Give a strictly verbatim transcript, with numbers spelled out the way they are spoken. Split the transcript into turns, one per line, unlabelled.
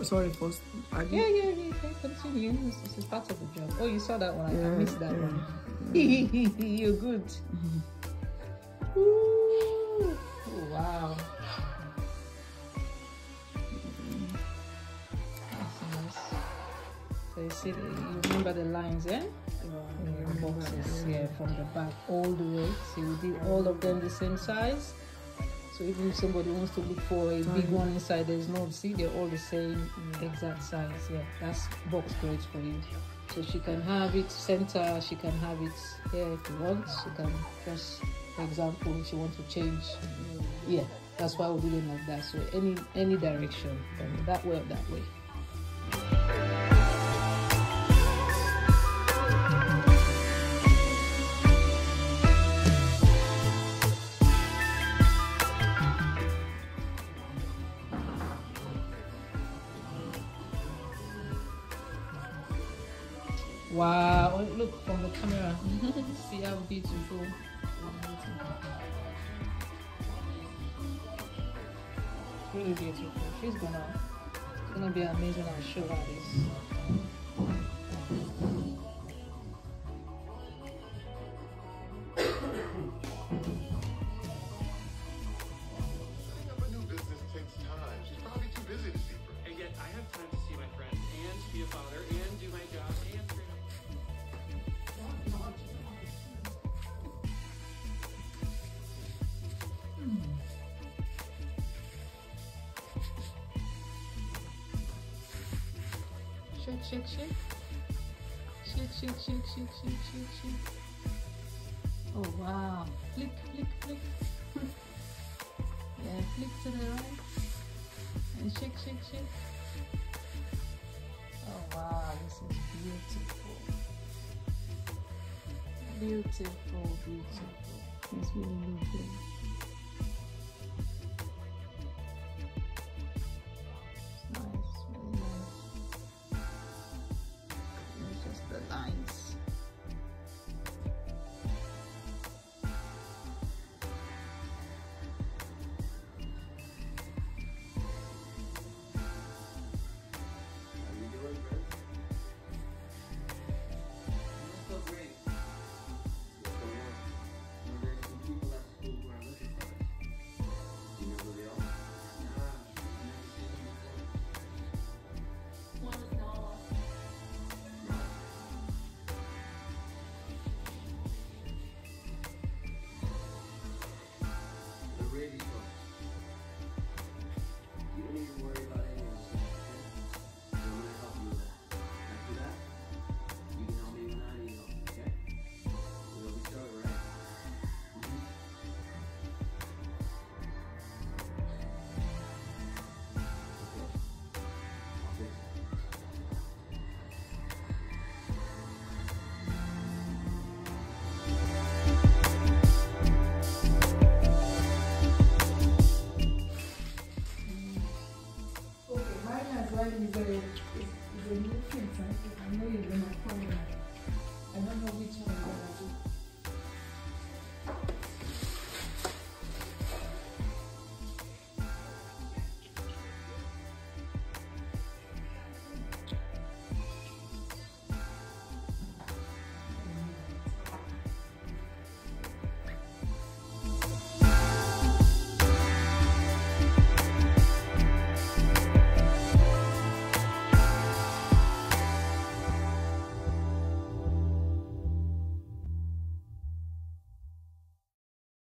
sorry, first. I
Yeah, yeah, yeah. You can continue. This, this is part of the job. Oh, you saw that one. I,
Yeah,
I missed that
yeah.
one. You're good. Mm-hmm. Ooh, oh, wow. That's nice. So you see, the, you remember the lines, eh? Yeah, the boxes, yeah, from the back all the way. So we did all of them the same size. So even if somebody wants to look for a big one inside, there's no, see, they're all the same exact size. Yeah, that's box braids for you. So she can have it center, she can have it here if you want. She can just, for example, if she wants to change. Yeah, that's why we do it like that. So any any direction, that way or that way. Wow, look from the camera. See how beautiful. Really beautiful. She's gonna, it's gonna be amazing. I'll show her this.
Setting up a new business takes time. She's probably too busy to see friends.
And yet I have time to see my friends and be a father and do my job and train up.
Shake, shake, shake. Shake, shake, shake, shake, shake, shake, shake. Oh wow. Flick, flick, flick. Yeah, flick to the right. And shake, shake, shake. Oh wow, this is beautiful. Beautiful, beautiful. It's really lovely.